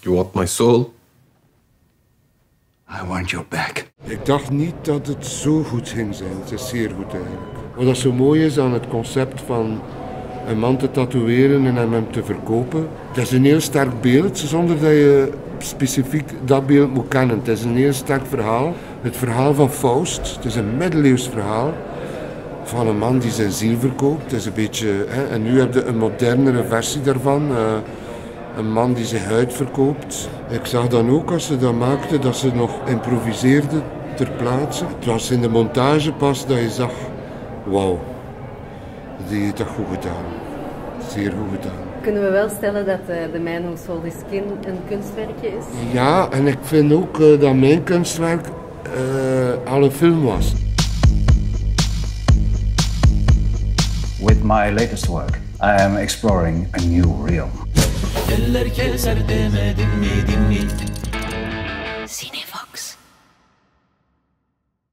You want my soul? I want your back. Ik dacht niet dat het zo goed ging zijn. Het is zeer goed eigenlijk. Wat zo mooi is aan het concept van een man te tatoeëren en hem te verkopen. Het is een heel sterk beeld, zonder dat je specifiek dat beeld moet kennen. Het is een heel sterk verhaal. Het verhaal van Faust. Het is een middeleeuws verhaal van een man die zijn ziel verkoopt. Het is een beetje, en nu heb je een modernere versie daarvan. Een man die zijn huid verkoopt. Ik zag dan ook als ze dat maakten, dat ze nog improviseerden ter plaatse. Het was in de montage pas dat je zag, wauw, die heeft dat goed gedaan. Zeer goed gedaan. Kunnen we wel stellen dat The Man Who Sold His Skin een kunstwerkje is? Ja, en ik vind ook dat mijn kunstwerk al een film was. With my latest work, I am exploring a new realm. Eller keser demedim mi dinli. Cinema.